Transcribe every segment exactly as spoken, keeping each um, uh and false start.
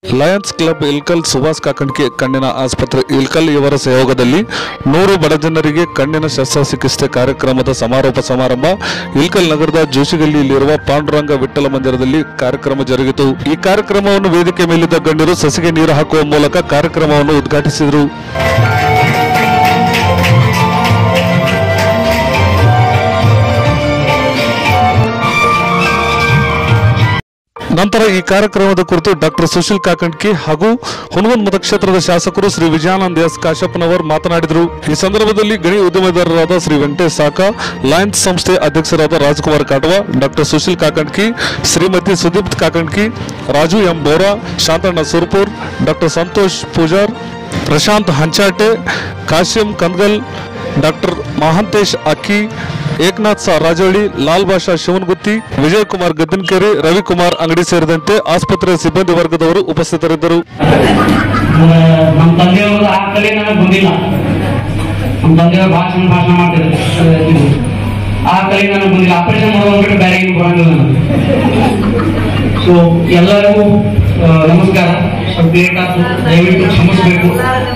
Lions Club Ilkal Subhash Kakandki ಕಣ್ಣಿನ ಆಸ್ಪತ್ರೆ ಇಲ್ಕಲ್ ಇವರ ಸಹಯೋಗದಲ್ಲಿ ನೂರು ಬಡ ಜನರಿಗೆ ಕಣ್ಣಿನ ಶಸ್ತ್ರಚಿಕಿತ್ಸೆ ಕಾರ್ಯಕ್ರಮದ ಸಮಾರೋಪ ಸಮಾರಂಭ ಇಲ್ಕಲ್ ನಗರದ ಜೋಶಿಗಲ್ಲಿಯಲ್ಲಿರುವ ಪಾಂಡುರಂಗ ವಿಠ್ಠಲ ಮಂದಿರದಲ್ಲಿ ಕಾರ್ಯಕ್ರಮ ಜರುಗಿತು. ಈ ಕಾರ್ಯಕ್ರಮವನ್ನು ವೇದಿಕೆ ಮೇಲಿದ್ದ ಗಣ್ಯರು ಸಸಿಗೆ ನೀರು ಹಾಕುವ ಮೂಲಕ ಕಾರ್ಯಕ್ರಮವನ್ನು ಉದ್ಘಾಟಿಸಿದರು. ನಂತರ ಈ ಕಾರ್ಯಕ್ರಮದ ಕುರಿತು ಡಾಕ್ಟರ್ ಸುಶೀಲ್ ಕಾಕಂಡ್ಕೆ ಹಾಗೂ ಹುಣಗುಂದ ಮತಕ್ಷೇತ್ರದ ಶಾಸಕರು ಶ್ರೀ ವಿಜಯಾನಂದ ಎಸ್ ಕಾಶಪ್ಪನವರು ಮಾತನಾಡಿದರು. ಈ ಸಂದರ್ಭದಲ್ಲಿ ಗಣಿ ಉದ್ಯಮಿದಾರರಾದ ಶ್ರೀ ವೆಂಕಟೇಶ್ ಸಾಕ, ಲಯನ್ಸ್ ಸಂಸ್ಥೆ ಅಧ್ಯಕ್ಷರಾದ Rajkumar Katava, doctor Sushil Kakandki, Shrimati Sudeep Kakandki, Raju M Bora, Shantanna Surpur, doctor Santosh Pujar, Prashant Hanchate, Kashim Kandagal, doctor Mahantesh Akki, Ekanath ಸ ರಾಜೋಳಿ, ಲಾಲ್ ಬಾಷಾ ಶಿವನಗುತ್ತಿ, ವಿಜಯ್ ಕುಮಾರ್ ಗದ್ದನ್ಕೆರೆ, ರವಿಕುಮಾರ್ ಅಂಗಡಿ ಸೇರಿದಂತೆ ಆಸ್ಪತ್ರೆಯ ಸಿಬ್ಬಂದಿ ವರ್ಗದವರು ಉಪಸ್ಥಿತರಿದ್ದರು. ನಮ್ಮ ತಂದೆಯವರು ಆ ಕಲೆ ನನಗೆ ಬಂದಿಲ್ಲ. ನಮ್ಮ ತಂದೆಯವರು ಭಾಷಣ ಭಾಷಣ ಮಾಡ್ತಿದ್ರು, ಆ ಕಲೆ ನನಗೆ ಬಂದಿಲ್ಲ. ಆಪರೇಷನ್ ಮಾಡೋದ್ಬಿಟ್ಟು ಬೇರೆ ಏನು ಬರೋಂಗಿಲ್ಲ ನನಗೆ. ಸೊ ಎಲ್ಲರಿಗೂ ನಮಸ್ಕಾರ. ಸ್ವಲ್ಪ ಲೇಟ್ ಆಯ್ತು, ದಯವಿಟ್ಟು ಕ್ಷಮಿಸಬೇಕು.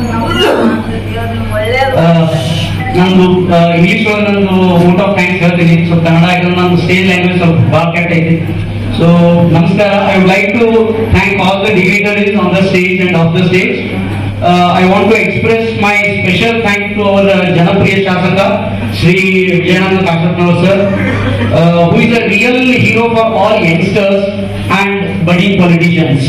ನಂದು ಇಂಗ್ಲಿಷ್ ಒಳಗೆ ನಂದು ವೋಟ್ ಆಫ್ ಥ್ಯಾಂಕ್ಸ್ ಹೇಳ್ತೀನಿ. ಸೊ ಕನ್ನಡ ಯಾಕಂದ್ರೆ ನಂದು ಸ್ಟೇಜ್ ಲ್ಯಾಂಗ್ವೇಜ್ ಸ್ವಲ್ಪ ಭಾಳ ಕೆಟ್ಟ ಐತಿ. ಸೊ ನಮಸ್ಕಾರ. I would like to thank all the dignitaries on the stage and off the stage. I want to express my special thank to our ಜನಪ್ರಿಯ ಶಾಸಕ Shri Vijayanand Kashappanavar sir, who is a real hero for all youngsters and budding politicians.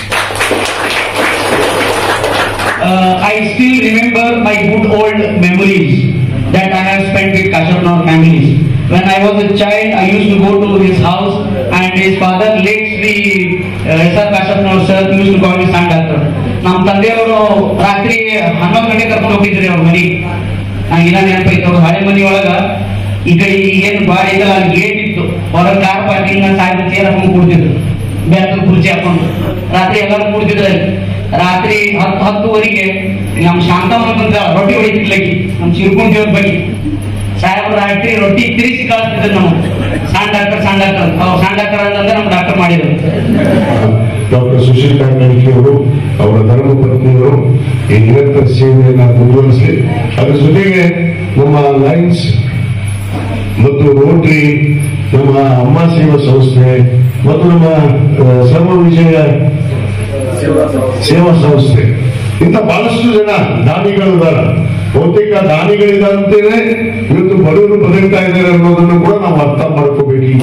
Uh, I still remember my good old memories that I have spent with Kashappanavar families. When I was a child, I used to go to his house, and his father, late Sri S R Kashappanavar sir, used to call me son doctor. ನಮ್ಮ ತಂದೆಯವರು ರಾತ್ರಿ ಹನ್ನೊಂದು ಗಂಟೆ ಕರ್ಕೊಂಡು ಹೋಗಿದ್ರಿ ಅವ್ರ ಮನೆಗೆ. ನಂಗೆ ಇನ್ನ ನೆನಪೈತೆ, ಅವ್ರ ಹಳೆ ಮನೆ ಒಳಗ ಈ ಕಡೆ ಏನು ಬಾಡಿ ಇದ್ದಲ್ಲ, ಅಲ್ಲಿ ಗೇಟ್ ಇತ್ತು. ಹೊರಗೆ ಕಾರ್ ಪಾರ್ಕಿಂಗ್ ಸಾಯ್ದು ಚೇರ್ ಹಾಕೊಂಡು ಕೂಡ್ತಿದ್ರು, ಬ್ಯಾಗ್ ಕುರ್ಚಿ ಹಾಕೊಂಡು. ರಾತ್ರಿ ಎಲ್ಲರೂ ಕೂಡ್ತಿದ್ರು. ರಾತ್ರಿ ಹತ್ತು ಹತ್ತುವರೆಗೆ ನಮ್ಮ ಶಾಂತವನ್ನ ಬಂದ ರೊಟ್ಟಿ ಹೊಡಿತಿರ್ಲಕ್ಕಿ ನಮ್ಮ ಚಿರ್ಕೊಂಡೇವ್ರ ಬಗ್ಗೆ ಸಾಹೇಬ್ರ ರಾತ್ರಿ ರೊಟ್ಟಿ ತಿರುಗಿಸಿ ಕಳಿಸ್ತಿದ್ರು. ನಾವು ಸಣ್ಣ ಡಾಕ್ಟರ್ ಸಣ್ಣ ಡಾಕ್ಟರ್ ಸಣ್ಣ ಡಾಕ್ಟರ್ ಅಂತಂದ್ರೆ ನಮ್ಮ ಡಾಕ್ಟರ್ ಮಾಡಿದ್ರು. ಡಾಕ್ಟರ್ ಸುಶೀಲ್ ಕಾಕಂಡ್ಕೆ ಅವರು, ಅವರ ಧರ್ಮ ಪತ್ನಿಯವರು ಈ ನಿರಂತರ ಸೇವೆಯನ್ನು ಮುಂದುವರಿಸಲಿ. ಅದರ ಜೊತೆಗೆ ನಮ್ಮ ಲಯನ್ಸ್ ಮತ್ತು ರೋಟರಿ, ನಮ್ಮ ಅಮ್ಮ ಸೇವಾ ಸಂಸ್ಥೆ ಮತ್ತು ನಮ್ಮ ಸರ್ವ ವಿಜಯ ಸೇವಾ ಸಂಸ್ಥೆ, ಇಂಥ ಬಹಳಷ್ಟು ಜನ ದಾನಿಗಳಿದ್ದಾರೆ. ಬಹುತೇಕ ದಾನಿಗಳಿದಂತೆಯೇ ಇವತ್ತು ಬಡವರು ಬದುಕ್ತಾ ಇದ್ದಾರೆ ಅನ್ನೋದನ್ನು ಕೂಡ ನಾವು ಅರ್ಥ ಮಾಡ್ಕೋಬೇಕು. ಈ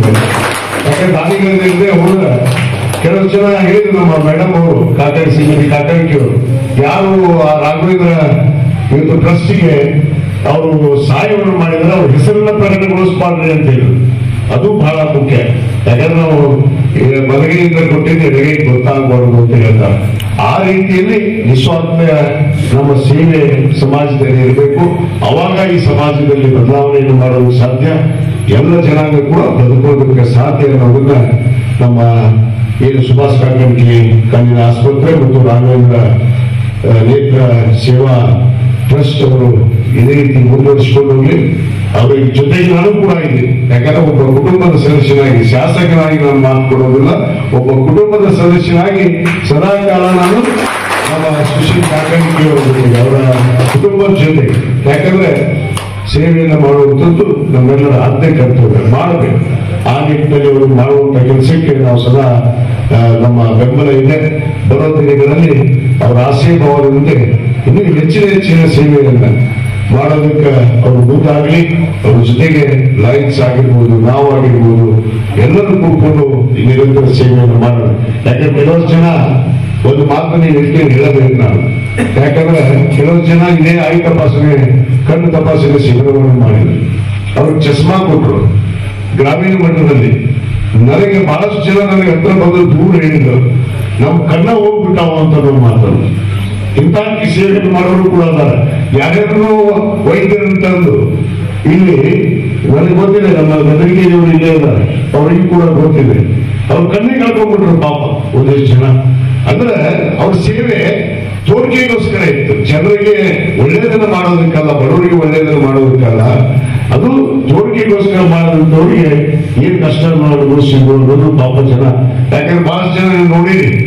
ಯಾಕೆ ದಾನಿಗಳಿಂದ ಹೋದ ಕೆಲವು ಜನ ಹೇಳಿದ್ರು, ನಮ್ಮ ಮೇಡಮ್ ಅವರು ಕಾಕಂಡ್ ಶ್ರೀಮತಿ ಕಾಕಂಡ್ಕೆ ಅವರು, ಯಾರು ಆ ರಾಘವೇಂದ್ರ ಇವತ್ತು ಟ್ರಸ್ಟಿಗೆ ಅವರು ಸಹಾಯವನ್ನು ಮಾಡಿದ್ರೆ ಅವ್ರ ಹೆಸರನ್ನ ಪ್ರಕಟಗೊಳಿಸಬಾರ್ದು ಅಂತ ಹೇಳಿದ್ರು. ಅದು ಬಹಳ ಮುಖ್ಯ. ಯಾಕಂದ್ರೆ ನಾವು ಬಲಗೈಯಿಂದ ಕೊಟ್ಟಿದ್ದು ಎಡಗೈಗೆ ಗೊತ್ತಾಗಬಾರ್ದು ಅಂತ ಹೇಳ್ತಾರೆ. ಆ ರೀತಿಯಲ್ಲಿ ನಿಸ್ವಾರ್ಥ ನಮ್ಮ ಸೇವೆ ಸಮಾಜದಲ್ಲಿ ಇರಬೇಕು. ಅವಾಗ ಈ ಸಮಾಜದಲ್ಲಿ ಬದಲಾವಣೆಯನ್ನು ಮಾಡಲು ಸಾಧ್ಯ, ಎಲ್ಲ ಜನಾಂಗ ಕೂಡ ಬದುಕೋದಕ್ಕೆ ಸಾಧ್ಯ ಅನ್ನೋದನ್ನ ನಮ್ಮ ಏನು ಸುಭಾಷ್ ಕಾಕಂಡ್ಕೆ ಕಣ್ಣಿನ ಆಸ್ಪತ್ರೆ ಮತ್ತು ರಾಘವೇಂದ್ರ ನೇತ್ರ ಸೇವಾ ಟ್ರಸ್ಟ್ ಅವರು ಇದೇ ರೀತಿ ಮುಂದುವರಿಸಿಕೊಂಡು ಹೋಗ್ಲಿ. ಅವ್ರ ಜೊತೆಗೆ ನಾನು ಕೂಡ ಇದೆ. ಯಾಕಂದ್ರೆ ಒಬ್ಬ ಕುಟುಂಬದ ಸದಸ್ಯನಾಗಿ, ಶಾಸಕನಾಗಿ ನಾನು ಮಾತುಕೊಡೋದಿಲ್ಲ, ಒಬ್ಬ ಕುಟುಂಬದ ಸದಸ್ಯನಾಗಿ ಸದಾ ಕಾಲ ನಾನು ನಮ್ಮ ಸುಶೀಲ್ ಕಾಕಂಡ್ಕೆ ಅವರ ಜೊತೆಗೆ, ಅವರ ಕುಟುಂಬದ ಜೊತೆ, ಯಾಕಂದ್ರೆ ಸೇವೆಯನ್ನು ಮಾಡುವಂಥದ್ದು ನಮ್ಮೆಲ್ಲರ ಆದ್ಯ ಕರ್ತವ್ಯ, ಮಾಡಬೇಕು. ಆ ನಿಟ್ಟಿನಲ್ಲಿ ಅವರು ಮಾಡುವಂತ ಕೆಲಸಕ್ಕೆ ನಾವು ಸದಾ ನಮ್ಮ ಬೆಂಬಲ ಇದೆ. ಬರೋ ದಿನಗಳಲ್ಲಿ ಅವರ ಆಸೆ ಭಾವದಂತೆ ಇನ್ನೂ ಹೆಚ್ಚಿನ ಹೆಚ್ಚಿನ ಸೇವೆಯನ್ನು ಮಾಡೋದಕ್ಕೆ ಅವರು ಮುಂದಾಗಲಿ. ಅವ್ರ ಜೊತೆಗೆ ಲಯನ್ಸ್ ಆಗಿರ್ಬೋದು, ನಾವು ಆಗಿರ್ಬೋದು, ಎಲ್ಲರೂ ಕೂತ್ಕೊಂಡು ಈ ನಿರಂತರ ಸೇವೆಯನ್ನು ಮಾಡೋಣ. ಯಾಕಂದ್ರೆ ಕೆಲವು ಜನ ಒಂದು ಮಾತನ್ನು ಹೇಳ್ತೀನಿ ಹೇಳಬೇಕು ನಾನು. ಯಾಕಂದ್ರೆ ಕೆಲವು ಜನ ಇದೇ ಐ ತಪಾಸಣೆ, ಕಣ್ಣು ತಪಾಸಣೆ ಶಿಬಿರವನ್ನು ಮಾಡಿದ್ರು. ಅವ್ರಿಗೆ ಚಸ್ಮಾ ಕೊಟ್ಟರು ಗ್ರಾಮೀಣ ಮಟ್ಟದಲ್ಲಿ. ನನಗೆ ಬಹಳಷ್ಟು ಜನ ನನಗೆ ಹತ್ರ ಬಂದು ದೂರ ಹೇಳಿದ್ರು, ನಮ್ಮ ಕಣ್ಣ ಹೋಗ್ಬಿಟ್ಟಾವ ಅಂತ ನಾವು ಮಾತಾಡೋದು. ಇಂಥ ಸೇವೆ ಮಾಡೋರು ಕೂಡ ಅದಾರ. ಯಾರ್ಯಾರು ವೈದ್ಯರಂತಂದು ಇಲ್ಲಿ ನನಗೆ ಗೊತ್ತಿದೆ, ನಮ್ಮ ಗದಗಿಯವರು ಇಲ್ಲೇ ಇದ್ದಾರೆ, ಅವ್ರಿಗೆ ಕೂಡ ಗೊತ್ತಿದೆ. ಅವ್ರ ಕಣ್ಣಿಗೆ ಕಳ್ಕೊಂಡ್ಬಿಟ್ರು ಪಾಪ ಒಂದಷ್ಟು ಜನ. ಅಂದ್ರೆ ಅವ್ರ ಸೇವೆ ತೋರಿಕೆಗೋಸ್ಕರ ಇತ್ತು, ಜನರಿಗೆ ಒಳ್ಳೆಯದನ್ನು ಮಾಡೋದಕ್ಕಲ್ಲ, ಬಡವರಿಗೆ ಒಳ್ಳೆಯದನ್ನು ಮಾಡೋದಕ್ಕಲ್ಲ. ಅದು ತೋರಿಕೆಗೋಸ್ಕರ ಮಾಡೋದವ್ರಿಗೆ ಏನ್ ಕಷ್ಟ ಅನುಭವಿಸಿದ್ರು ಅನ್ನೋದು ಪಾಪ ಜನ. ಯಾಕಂದ್ರೆ ಬಹಳಷ್ಟು ಜನ ನೋಡಿರಿ,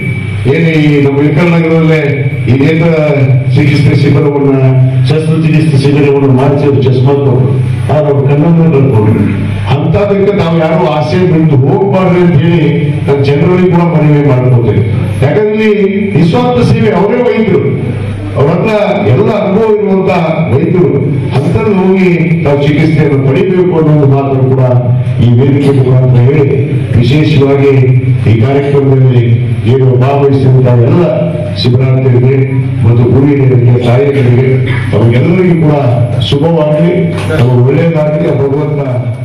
ಏನು ಈ ನಮ್ಮ ಇಳಕಲ್ ನಗರದಲ್ಲೇ ಈ ನೇತ್ರ ಚಿಕಿತ್ಸೆ ಶಿಬಿರವನ್ನ ಶಸ್ತ್ರಚಿಕಿತ್ಸೆ ಶಿಬಿರವನ್ನು ಮಾಡಿಸಿ ಚಸ್ಮಾ ಕೊಟ್ಟರು, ಆದ್ರೆ ಅವ್ರು ಕನ್ನಡ ಕೊಟ್ಟರು. ಅಂತದಕ್ಕೆ ನಾವು ಯಾರು ಆಸೆ ಬಿಟ್ಟು ಹೋಗ್ಬಾರ್ದು ಅಂತ ಹೇಳಿ ನಾನು ಜನರಲ್ಲಿ ಕೂಡ ಮನವಿ ಮಾಡ್ಕೋತೇವೆ. ಯಾಕಂದ್ರೆ ನಿಸ್ವಾರ್ಥ ಸೇವೆ ಅವರೇ ವೈದ್ಯರು, ಅವ್ರ ಹತ್ರ ಎಲ್ಲ ಅನುಭವ ಇರುವಂತ ವೈದ್ಯರು, ಅಂತಲ್ಲಿ ಹೋಗಿ ನಾವು ಚಿಕಿತ್ಸೆಯನ್ನು ಪಡಿಬೇಕು ಅನ್ನೋದು ಮಾತನ್ನು ಕೂಡ ಈ ವೇದಿಕೆ ಮುಖಾಂತರ ಹೇಳಿ, ವಿಶೇಷವಾಗಿ ಈ ಕಾರ್ಯಕ್ರಮದಲ್ಲಿ ಏನು ಭಾಗವಹಿಸಿದಂತಹ ಎಲ್ಲ ಶಿಬಿರಾರ್ಥಿಗಳಿಗೆ ಮತ್ತು ಗುರುಹಿರಿಯರಿಗೆ, ತಾಯಿಗಳಿಗೆ, ಅವರಿಗೆಲ್ಲರಿಗೂ ಕೂಡ ಶುಭವಾಗಲಿ, ನಮಗೆ ಒಳ್ಳೆಯದಾಗಲಿ. ಭಗವಂತ